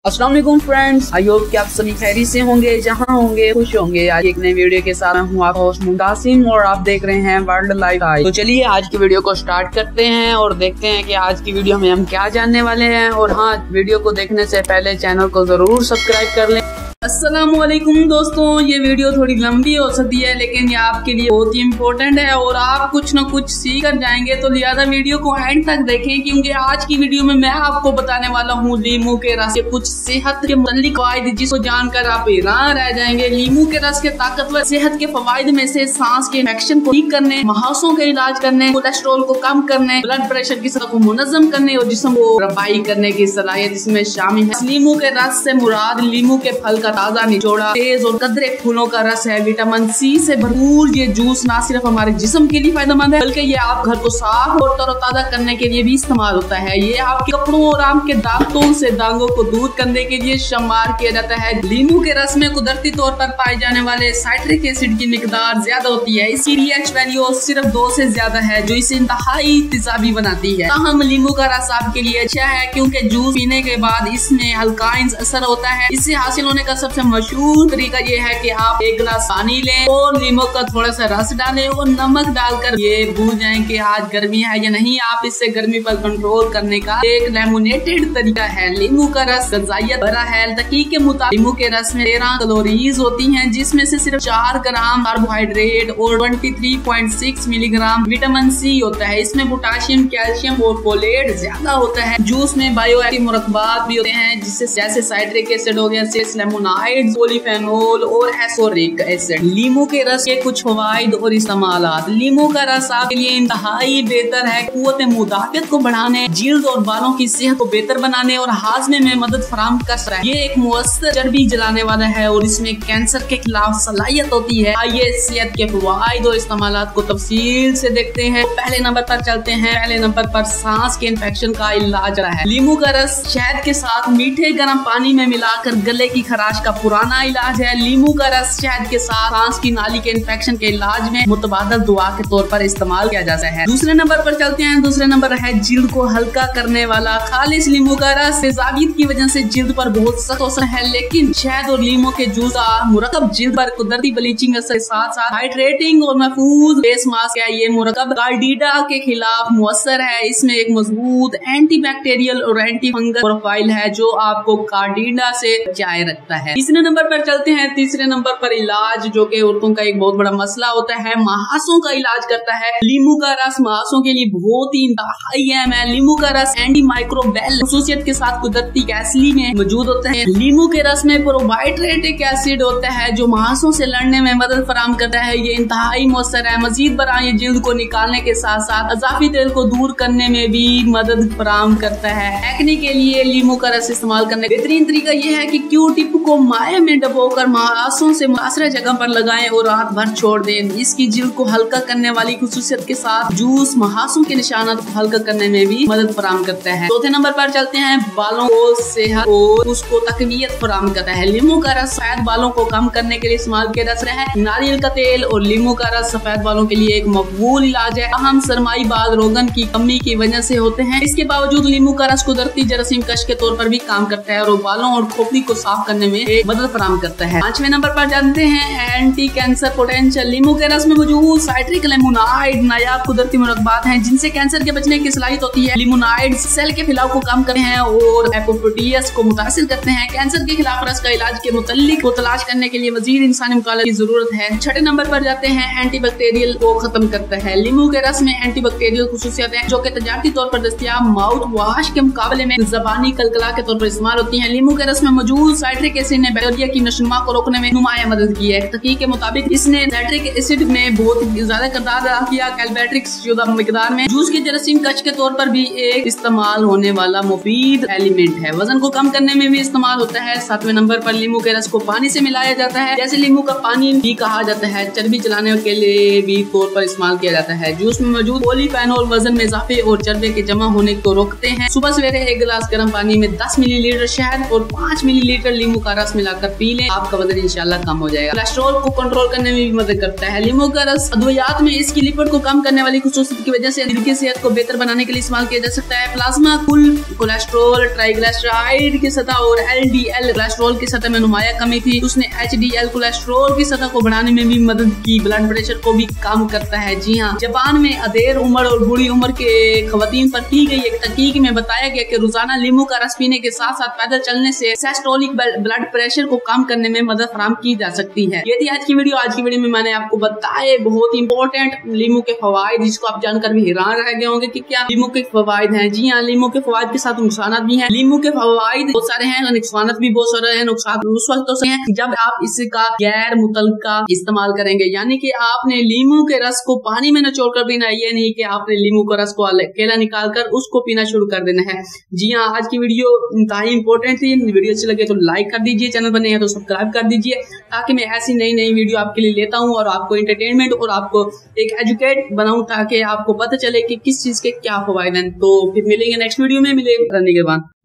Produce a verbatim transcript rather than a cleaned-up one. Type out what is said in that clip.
अस्सलाम वालेकुम friends, I hope कि आप सभी खैरी से होंगे, जहां होंगे खुश होंगे। आज एक नए वीडियो के साथ हूँ आपका होस्ट मुंतासिम और आप देख रहे हैं वर्ल्ड लाइफ स्टाइल। तो चलिए आज की वीडियो को स्टार्ट करते हैं और देखते हैं कि आज की वीडियो में हम क्या जानने वाले हैं। और हाँ, वीडियो को देखने से पहले चैनल को जरूर सब्सक्राइब कर लें। अस्सलामुअलैकुम दोस्तों, ये वीडियो थोड़ी लंबी हो सकती है लेकिन ये आपके लिए बहुत ही इम्पोर्टेंट है और आप कुछ न कुछ सीख कर जाएंगे, तो लिहाजा वीडियो को एंड तक देखें क्योंकि आज की वीडियो में मैं आपको बताने वाला हूँ लीमू के रस के कुछ सेहत के मुतालिक फायदे जिसको जानकर आप हैरान रह जाएंगे। लीमू के रस के ताकतवर सेहत के फवायद में से सांस के इन्फेक्शन को ठीक करने, महासों का इलाज करने, कोलेस्ट्रॉल को कम करने, ब्लड प्रेशर की सतह को मुनज़्ज़म करने और जिस्म को रफाई करने की सलाहियत इसमें शामिल है। लीमू के रस से मुराद लीमू के फल का ताजा निचोड़ा, तेज और कदरे फूलों का रस है। विटामिन सी से भरपूर ये जूस न सिर्फ हमारे जिस्म के लिए फायदेमंद है बल्कि ये आप घर को साफ और तरोताजा करने के लिए भी इस्तेमाल होता है। ये आपके कपड़ों और आम के दांतों से दागों को दूर करने के लिए इस्तेमाल किया जाता है। लीमू के रस में कुदरती तौर पर पाए जाने वाले साइट्रिक एसिड की मिकदार ज्यादा होती है। इसकी पीएच वैल्यू सिर्फ दो से ज्यादा है जो इसे इंतहाई तेजाबी बनाती है। ताहम लीमू का रस आपके लिए अच्छा है क्योंकि जूस पीने के बाद इसमें अल्काइंस असर होता है। इससे हासिल होने का सबसे मशहूर तरीका ये है कि आप एक गिलास पानी लें और लीमू का थोड़ा सा रस डालें और नमक डालकर ये भूल जाएं कि आज गर्मी है या नहीं। आप इससे गर्मी पर कंट्रोल करने का एक लेमोनेटेड तरीका है। लीमू का रस गजाइत भरा है। तहकीक के मुताबिक लीमू के रस में तेरह कैलोरीज होती हैं जिसमें से सिर्फ चार ग्राम कार्बोहाइड्रेट और तेईस पॉइंट छह मिलीग्राम विटामिन सी होता है। इसमें पोटाशियम, कैल्शियम और फोलेट ज्यादा होता है। जूस में बायोएक्टिव मुरक्बात भी होते हैं जिससे जैसे साइट्रिक एसिड हो गया, लेमोनाइड, पॉलीफेनोल और एसोरिक एसिड। लीमू के रस के कुछ फवाइद और इस्तेमालात। लीमू का रस आपके लिए इंतहाई बेहतर है। कुव्वत मुदाफियत को बढ़ाने, जिल्द और बालों की सेहत को बेहतर बनाने और हाजमे में मदद फराहम कर सकता है। ये एक मुअस्सर चर्बी जलाने वाला है और इसमें कैंसर के खिलाफ सलाहियत होती है। आइए सेहत के फवाइद और इस्तेमालात को तफसील से देखते हैं। तो पहले नंबर पर चलते हैं। पहले नंबर पर सांस के इन्फेक्शन का इलाज रहा है। लीमू का रस शहद के साथ मीठे गर्म पानी में मिलाकर गले की खराश का पुराना इलाज है। लीमू का रस शहद के साथ सांस की नाली के इन्फेक्शन के इलाज में मुतबादल दुआ के तौर पर इस्तेमाल किया जाता है। दूसरे नंबर पर चलते हैं। दूसरे नंबर है जिल्द को हल्का करने वाला खालिस लीमू का रस। तेजाबियत की वजह से जिल्द पर बहुत सख्त असर है लेकिन शहद और लीमू के जूस का मुरक्कब जिल्द पर कुदरती ब्लीचिंग असर के साथ साथ हाइड्रेटिंग और महफूज फेस मास्क है। ये मुरक्कब कार्डिडा के खिलाफ मुअस्सर है। इसमें एक मजबूत एंटी बैक्टीरियल और एंटी फंगल प्रोफाइल है जो आपको कार्डिडा से बचाए रखता है। तीसरे नंबर पर चलते हैं। तीसरे नंबर पर इलाज जो कि औरतों का एक बहुत बड़ा मसला होता है, महासों का इलाज करता है। लीमू का रस महासों के लिए बहुत ही इंतहाई अहम है। लीमू का रस एंटी माइक्रोबियल खुसूसियत के साथ कुदरती गैसली में मौजूद होता है। लीमू के रस में प्रोबायोटिक एसिड होता है जो महासों से लड़ने में मदद फराहम करता है। ये इंतहाई मौसर है। मजीद बरा ये जिल्द को निकालने के साथ साथ अजाफी तेल को दूर करने में भी मदद फराहम करता है। एक्ने के लिए लीमू का रस इस्तेमाल करने का बेहतरीन तरीका यह है कि क्यू टिप को माए में डबोकर महासों से मुतासरा जगह पर लगाएं और रात भर छोड़ दें। इसकी जिल्द को हल्का करने वाली खुसूसियत के साथ जूस महासों के निशानात को हल्का करने में भी मदद फराहम करता है। चौथे नंबर पर चलते हैं। बालों को सेहत और उसको तकवीयत फराहम करता है। लीमू का रस सफेद बालों को कम करने के लिए इस्तेमाल किया जा सकता है। नारियल का तेल और लीमू का रस सफेद बालों के लिए एक मकबूल इलाज है। अहम सरमाई बाल रोगन की कमी की वजह से होते हैं। इसके बावजूद लीमू का रस कुदरती जरासीम कश के तौर पर भी काम करता है और बालों और खोपड़ी को साफ करने में एक मदद फराहम करता है। पांचवें नंबर पर जानते हैं एंटी कैंसर पोटेंशियल। लीमू के रस में मौजूद साइट्रिक लेमोनाइड नायाब कुदरती मुरक्बात हैं जिनसे कैंसर के बचने की सलाहियत होती है। लेमोनाइड सेल के फैलाव को कम करते हैं और एपोप्टोसिस को मुतासिर करते हैं। कैंसर के खिलाफ रस का इलाज के मुतालिक को तलाश करने के लिए मजीद इंसानी मुताला की जरूरत है। छठे नंबर पर जाते हैं। एंटीबैक्टीरियल को खत्म करता है। लीमू के रस में एंटीबैक्टीरियल खुसूसियत है जो कि तजारती तौर पर दस्तयाब माउथ वॉश के मुकाबले में जबानी कलकला के तौर पर इस्तेमाल होती है। लीमू के रस में मौजूद साइट्रिक एसिड ने बैक्टीरिया की नशोनुमा को रोकने में नुमाया मदद की है। तहकीक के मुताबिक इसने साइट्रिक एसिड में बहुत ज्यादा किरदार अदा किया। कैल्वेट्रिक शुदा मिकदार में जूस के जरासीम कच के तौर पर भी एक इस्तेमाल होने वाला मुफीद एलिमेंट है। वजन को कम करने में भी इस्तेमाल होता है। सातवें नंबर पर लीमू के रस को पानी से मिलाया जाता है। जैसे लीमू का पानी भी कहा जाता है। चर्बी जलाने के लिए भी तौर पर इस्तेमाल किया जाता है। जूस में मौजूद पॉलीफेनोल वजन में इजाफे और चर्बे के जमा होने को रोकते हैं। सुबह सवेरे एक गिलास गर्म पानी में दस मिलीलीटर शहद और पाँच मिलीलीटर लीमू का रस रस मिलाकर पी लें, आपका वजन इंशाल्लाह कम हो जाएगा। कोलेस्ट्रॉल को कंट्रोल करने में भी मदद करता है। लीमू का रस अद्वियात में इसकी लिपिड को कम करने वाली खुसूसियत की वजह से दिल की सेहत को बेहतर बनाने के लिए इस्तेमाल किया जा सकता है। प्लाज्मा कुल कोलेस्ट्रॉल, ट्राइग्लिसराइड की सतह और एल डी एल कोलेस्ट्रॉल की सतह में नुमाया कमी थी, उसने एच डी एल कोलेस्ट्रॉल की सतह को बढ़ाने में भी मदद की। ब्लड प्रेशर को भी कम करता है। जी हाँ, जापान में अधेड़ उम्र और बूढ़ी उम्र के खवातीन पर की गई एक तहकीक में बताया गया कि रोजाना लीमू का रस पीने के साथ साथ पैदल चलने से सिस्टोलिक ब्लड प्रेशर को कम करने में मदद फराहम की जा सकती है। ये थी आज की वीडियो। आज की वीडियो में मैंने आपको बताए बहुत इंपॉर्टेंट लीमू के फवाइद, जिसको आप जानकर भी हैरान रह गए होंगे कि क्या लीमू के फवाइद हैं। जी हाँ, लीमू के फवाइद के साथ नुकसान भी हैं। लीमू के फवाइद बहुत सारे हैं, नुकसान भी बहुत सारे हैं। नुकसान उस वक्त तो हैं जब आप इसका गैर मुतल्लका इस्तेमाल करेंगे, यानी कि आपने लीमू के रस को पानी में निचोड़ कर पीना, ये नहीं कि आपने लीमू के रस को अकेला निकाल कर उसको पीना शुरू कर देना है। जी हाँ, आज की वीडियो इंतहाई इंपॉर्टेंट थी। वीडियो अच्छी लगे तो लाइक कर दीजिए, चैनल पर नए हैं तो सब्सक्राइब कर दीजिए, ताकि मैं ऐसी नई नई वीडियो आपके लिए लेता हूँ और आपको एंटरटेनमेंट और आपको एक एजुकेट बनाऊं, ताकि आपको पता चले कि किस चीज के क्या फवायद हैं। तो फिर मिलेंगे नेक्स्ट वीडियो में, मिलेंगे के बाद।